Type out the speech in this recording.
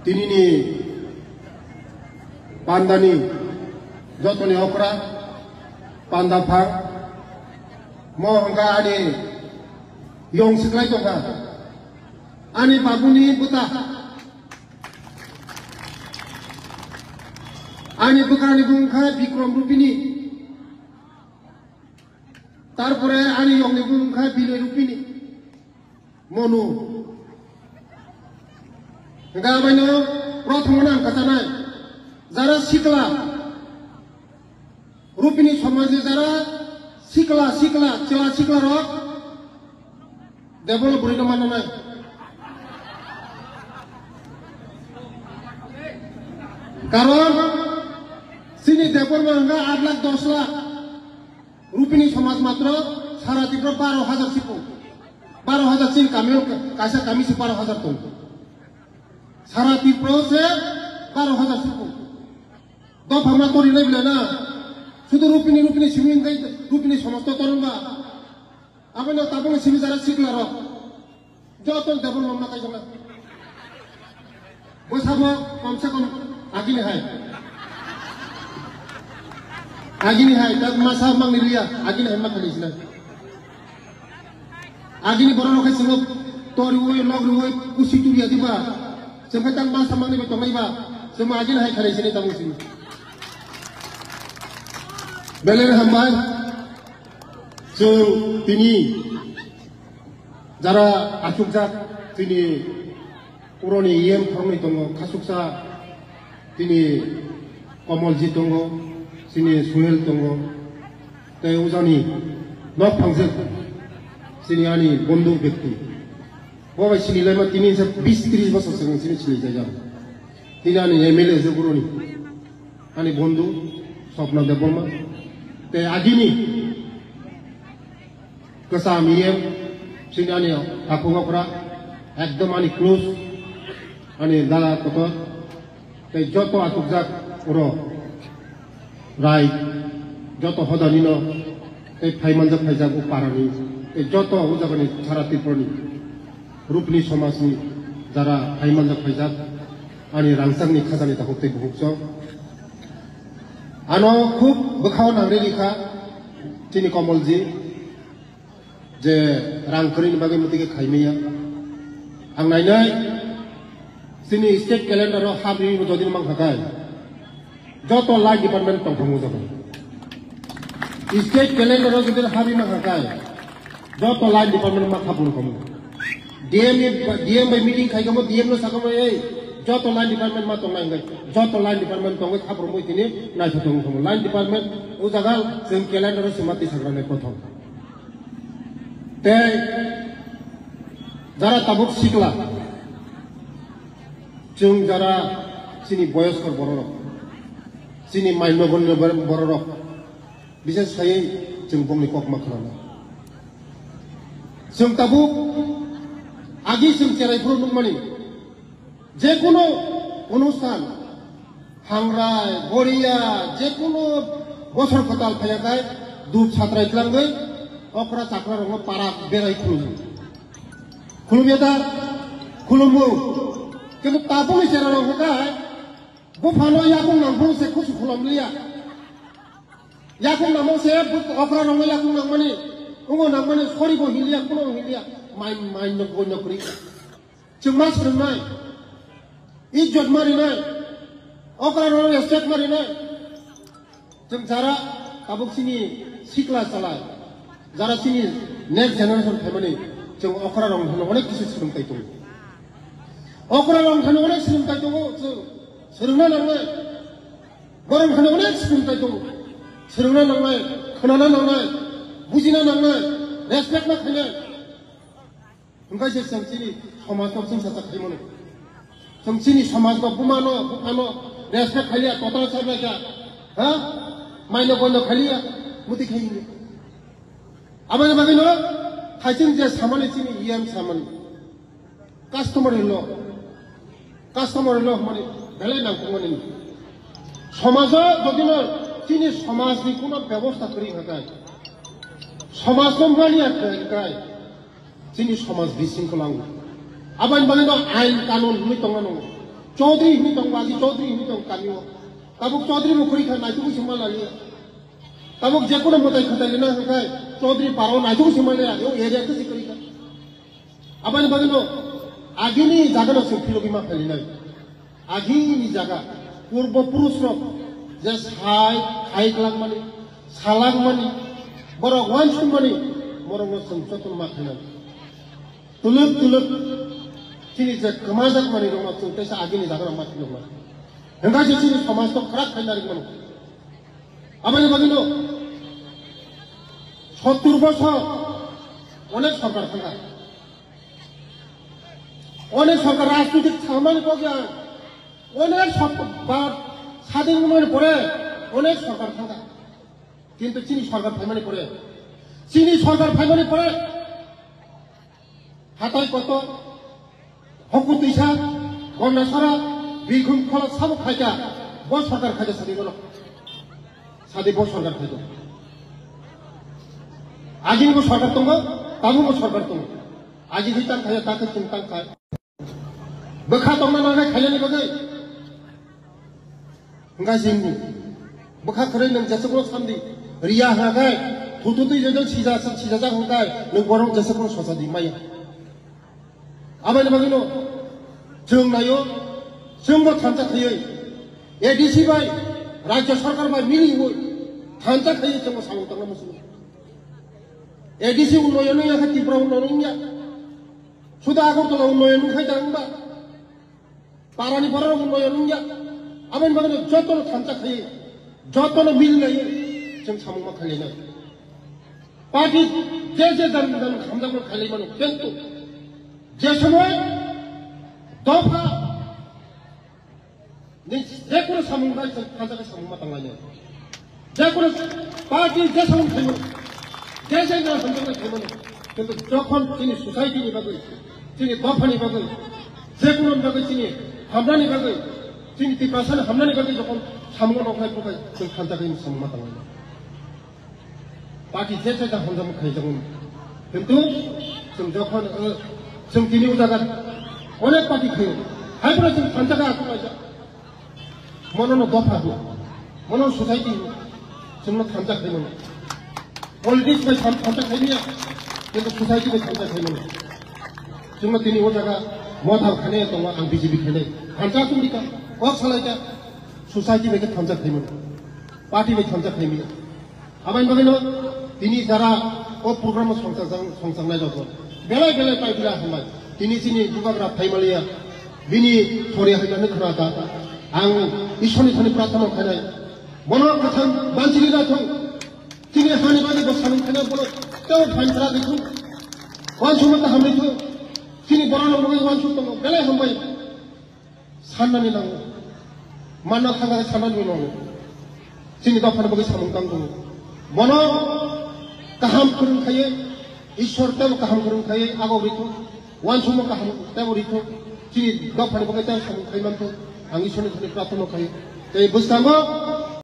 tinini pandani jotoni okra panda phang mo hangga ani yong siklai tongka ani babuni buta ani bukarani bungkha bikrom rupini তারপরে আনি yongni bungkha bile rupini monu গাবাইনো প্রথমনা কাটানায় যারা শিকলা রূপিনী সমাজে যারা শিকলা চেলা শিকলা rock দেবল বুড়িনো মানো নাই কারণ সিনি দেবল মাঙ্গা 8 লাখ 10 লাখ রূপিনী সমাজ মাত্র সারা ত্রিপুরা 12,000 সিপো 12,000 সিন কামিও কাইসা কামি সে 12,000 টন সারা ত্রিপুরা সে 12,000 সিপো দফামা করি নাই বলে না শুধু রূপিনী সিমিন গাই রূপিনী সমস্ত তরুণবা আপনি তাবলে সিমি যারা শিখলা রক যত দেবল মামলা কাই জানা বসাবো কমসে কম আগিনি হাই তাক মাসা মাংনি লিয়া আগিনি হাই মাখালিস না আগিনি বড় লোক আছে তোর ওই লগ ওই কুসি টুরিয়া দিবা sempai tang masa mang ni betong iba semua agin hai khare sini tamu sini beler hambai so tini jara asukjak tini uroni yem thorni tongo khasuksa tini komolji tongo sini suhel tongo te ujani nok phangse sini ani bondhu byakti Bawa sini lama tini se 20-30 basa sering sini sini jajan. Tini ani MLA se kuroni, ani bondu, sopna debolma. Te agini, kesami sini ani aku ngapra, ekdom ani close, ani dala kotor. Te joto atuk jak uro, right, joto hodanino, te paymanjak payjak uparani, te joto ujabani charati proni. রূপনী সমাজনি যারা হাইমানজা ফাইজাক আনি রাংসাংনি খাজানি তাহতে books আনো খুব বখাও নাংরে লিখা তিনি কমলজি যে রাংকরিনি বাগে মতিকে খাইমেয়া আং নাইনাই তিনি স্টেট ক্যালেন্ডার হাবরি যদিন মাং হাকাই যত লাইট ডিপার্টমেন্ট তংথমু যাবে স্টেট ক্যালেন্ডার যদিন হাবরি মাং হাকাই যত লাইট ডিপার্টমেন্ট মা খাপুন কমু DM by meeting kai kamu DM lo sakamo joto line department ma tong ngai joto line department tong ngai khapro moi tini na chotong kamu line department o jagal sing calendar semati sagrane prothom te jara tabuk sikla chung jara sini boyoskor bororok sini maino bonno bororok bises sai chung bongni kok makhana chung tabuk আগে চেরাই ফুরুক মানে যে কোনো অনুষ্ঠান হাংরায় গড়িয়া যে কোনো বছর কতাল ফাইয়াকায় দুধ ছাত্রাই লাঙ্গই অকরা চাকরা রঙ পাড়া বেড়াই খুলুমিয়া তার খুলুমু কিন্তু তাপনি চেরা রঙকায় বুফানো ইয়াকুং নামফু সে খুশি খুলমলিয়া ইয়াকুং নামো সে অকরা রঙ ইয়াকুং নামমানি উঙ্গো নামমানি সরিব হিলিয়া কোনো হিলিয়া main nak beri, cemas berenai, ijod mari nai, okra orang estek mari nai, cara kabuk sini sikla salai, cara sini next generation family, ceng okra orang thano onek kisi serung tai tu, okra orang thano onek serung tai tu, serungna nangai, orang thano onek serung tai tu, serungna nangai, kenana nangai, bujina nangai, respect nak nangai. Engkau je sangcini समाज को सिंह सत्ता खरीमनो sangcini समाज को बुमानो respect खालिया total सामने क्या हाँ मायने बोलने खालिया मुति खाइए अब ये बाकी नो थाइचिन जे सामान इचनी EM सामान customer लो हमारे भले ना कुमारी समाज যদি না চিনি সমাজ নি কোনো ব্যবস্থা করি হাকায় সমাজ কোম্পানি আকায় চিনি সমাজ বিশৃঙ্খলা আবান বানে আইন কানুন হুই তঙ্গানো चौधरी हुई तो वाली चौधरी हुई तो कामियो तबुक चौधरी मुखरी खा नाइटू सिंबल लालिया तबुक जेकुनो मताई खता लेना है चौधरी पारो नाइटू सिंबल ले आयो एरिया के सिकरी का अपन बगनो आगिनी जागा न सुफिलो बिमा फैलिना आगिनी जागा पूर्व पुरुष रो जस हाई क्लाक मानी सालाग मानी बरो वांचुन मानी मरंग संचतन माखना तुलुप चिनी जे कमाजक मानी रोमा चौतेसा आगिनी जागा न माखिलो मा हेंगा जे चिनी समाज तो खराब खाइनारि मानो अपन बगनो 70 বছর অনেক সরকার থাকা অনেক সরকার রাজনৈতিক সামাজিক প্রজ্ঞান অনেক স্বাধীন উন্নয়ন পরে অনেক সরকার থাকা কিন্তু চিনি সরকার ফাইমানি পরে হাতায় কত হকু তুইসা গন্ডা সরা বিঘুম খলা সাবক খাইকা বড় সরকার খাইতে সাদি বড় সরকার খাইতে আজীবন সরকার দङ दाबो सरकार दङ आजि हितां खाया ताके चिंतां खाय बखा दंना नांगाय खायनि बगै हंगा जिंनि बखा खरै नों जसको सामदि रिया हागाय थुथुदै जजों सिजा हंगाय नों बरं जसको ससादि माया आबायनि बगैनो जों नायो जोंबो थांजा खायै एडिसि बाय राज्य सरकार बाय मिलियो थांजा खायै जोंबो सामो दंना मुसुम एडिसि उन्नयननि आखा तीव्र उन्नयननि सुदा आगरतला उन्नयन खायदांबा पारानि बरा उन्नयननि आबायनि बगैनो जतन थांजा खायै जतन मिलनायो जों सामो मा खायना पार्टी जे दान खामदांनो खायलायमानो किन्तु जे समय दफा जेकुनु सामुंगाय थांजाखौ सामुंगा थांलायनो जेकुनु पार्टी जे सामुं खायमोन जे जायगा हमजाखौ खायमोन किन्तु जखन जोंनि ससाइटिनि बागै जोंनि दफानि बागै जेकुनु बागै जोंनि हामनानि बागै जोंनि टिपासानि हामनानि बागै जखन सामुंगा नखायफोरखाय जों थांजाखौ सामुंगा थांलायनो पार्टी जे जायगा हमजाखौ खायजागोन किन्तु जों जखन जों दिनै उजागार अनेक पार्टी खायो हायब्रा जों थांजाखौ आखुमायजा मनोनो दफा हो मनोनो सोसाइटी हो जोंनो थांजा खायमोन पलिटिक्स बाय थांजा खायनिया किन्तु सोसाइटी बाय थांजा खायमोन जोंनो दिनै उजागा मधाल खानाया दङ आं बिजेपि खायनाय थांजा तुमदिका अक सालायजा सोसाइटी बाय थांजा खायमोन पार्टी बाय थांजा खायमिया आबायनि बगैनो दिनै जारा अ प्रग्राम संसांनाय दङ बेलाय पाइबिला हामबाय दिनै जोंनि दुगाग्रा फाइमालिया बिनि थरि हायनानै खोनादा आं इसोरनि थाखाय प्रार्थना खालामनाय मन कथां मानसिनि राथों दिनै हानि बागै बसानो खानाय बल तेव फाइनफ्रा देखो वानसुमता हामैथो दिनै बरानो बगै वानसुम दङ बेलाय हामबाय साननानै नांगौ मानना थांगाय साननानै नांगौ जोंनि दफानि बगै सामुंगां दङ मन गाहाम फोरोंखायो ईश्वर तेव गाहाम फोरोंखायो आगरिथो वानसुम गाहाम तेवरिथो दिनै दफानि बगै तेव सामुंखायमानथो आं इसोरनि थाखाय प्रार्थना खायो बे बुस्थांगो